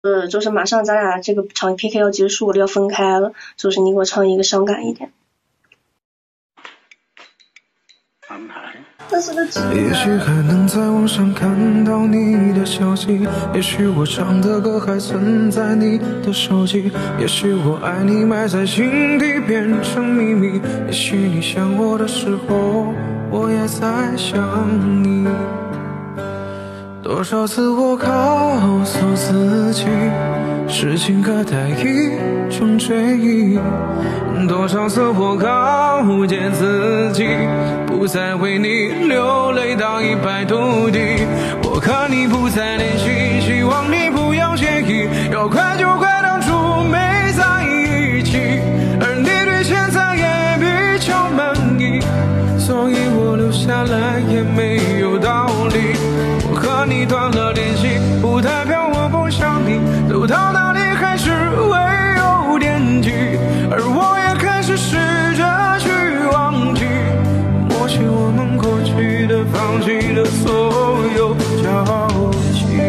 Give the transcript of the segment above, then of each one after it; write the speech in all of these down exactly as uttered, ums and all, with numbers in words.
呃，就是马上咱俩这个场 P K 要结束了，要分开了，就是你给我唱一个伤感一点。 安排。 也许还能在网上看到你的消息，也许我唱的歌还存在你的手机，也许我爱你埋在心底变成秘密，也许你想我的时候，我也在想你。多少次我告诉自己，是情可待一种追忆，多少次我告诫自己，不再为你流泪到一败涂地。我看你不再联系，希望你不要介意，要怪就怪当初没在一起，而你对现在也比较满意，所以我留下来也没有道理。我和你断了联系，不代表我不想你，走到哪里还是会有惦记，而我也开始试着去忘记，抹去我们过去的、放弃的所有交集。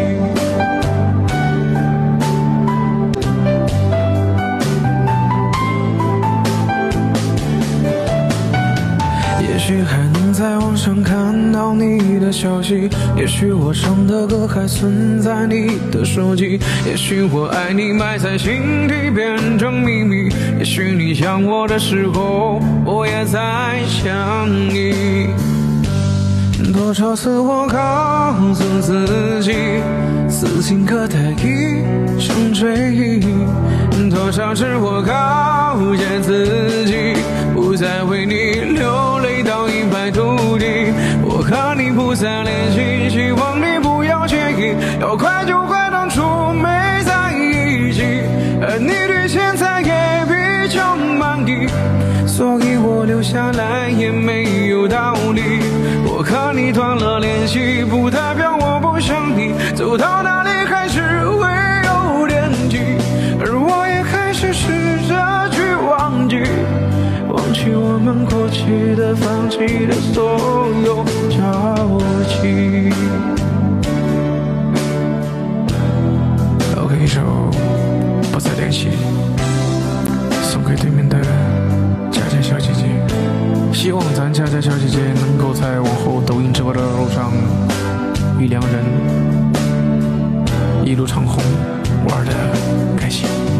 也许还能在网上看到你的消息，也许我唱的歌还存在你的手机，也许我爱你埋在心底变成秘密，也许你想我的时候，我也在想你。多少次我告诉自己，此情可待一生追忆，多少次我告诫自己，不再为你流泪到一败涂地。我和你不再联系，希望你不要介意，要怪就怪当初没在一起，而你对现在也比较满意，所以我留下来也没有道理。我和你断了联系，不代表我不想你，走到哪里还是会有惦记，而我也开始试着去忘记，忘记我们过去的、放弃的所有交集。OK， 一首不再联系，送给对面的佳佳小姐姐。希望咱佳佳小姐姐能够在往后抖音直播的路上与良人一路长虹，玩得开心。